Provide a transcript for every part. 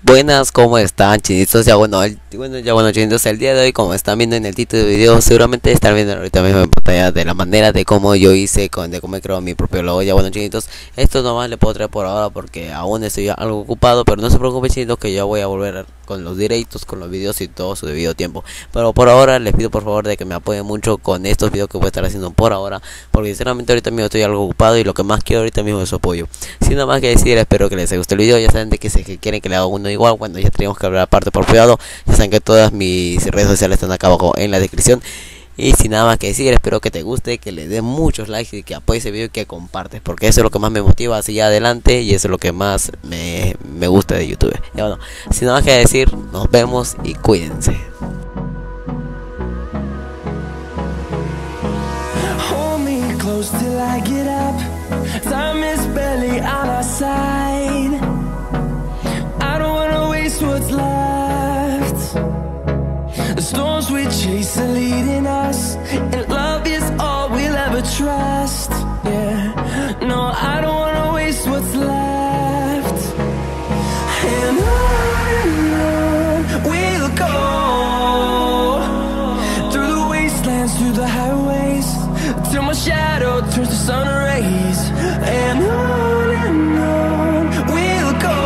Buenas, ¿cómo están, chinitos? Chinitos, el día de hoy, como están viendo en el título del video, seguramente están viendo ahorita mismo en pantalla de la manera de cómo yo hice, de cómo he creado mi propio logo. Chinitos, esto nomás le puedo traer por ahora porque aún estoy algo ocupado, pero no se preocupen, chinitos, que yo voy a volver con los directos, con los videos y todo su debido tiempo. Pero por ahora les pido por favor de que me apoyen mucho con estos videos que voy a estar haciendo por ahora, porque sinceramente ahorita mismo estoy algo ocupado y lo que más quiero ahorita mismo es su apoyo. Sin nada más que decir, espero que les haya gustado el video. Ya saben de que si quieren que le haga uno igual, cuando ya tenemos que hablar aparte por privado, ya saben que todas mis redes sociales están acá abajo en la descripción. Y sin nada más que decir, espero que te guste, que le des muchos likes y que apoyes el video y que compartes, porque eso es lo que más me motiva hacia adelante y eso es lo que más me gusta de YouTube. Y bueno, sin nada más que decir, nos vemos y cuídense. Hold me close till I get up. Time is barely on our side. I don't wanna waste what's left. The storms we chase are leading us, and love is all we'll ever trust. Yeah, no, I don't wanna waste what's left. And on we'll go, through the wastelands, through the highways, till my shadow turns to sun rays. And on we'll go,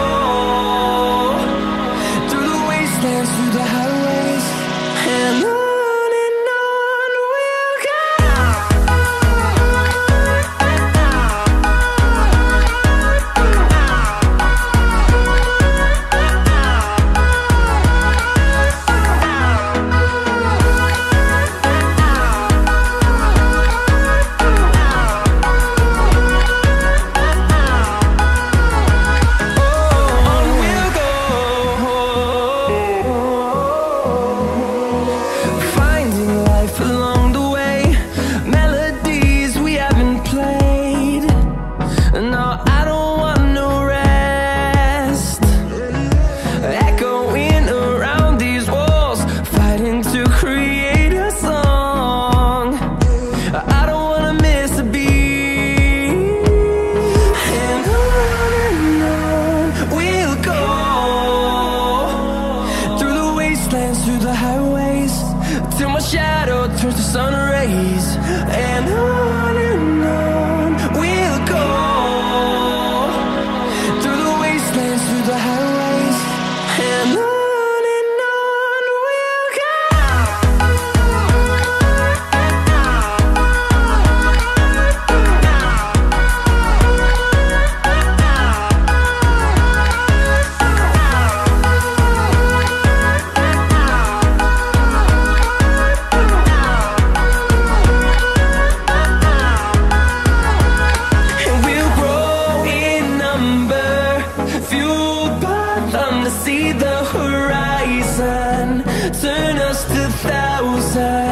through the wastelands, through the highways, and on we'll go. Through the highways, till my shadow turns to sun rays. And on we'll go, through the wastelands, through the highways, and on we'll go. See the horizon, turn us to thousands.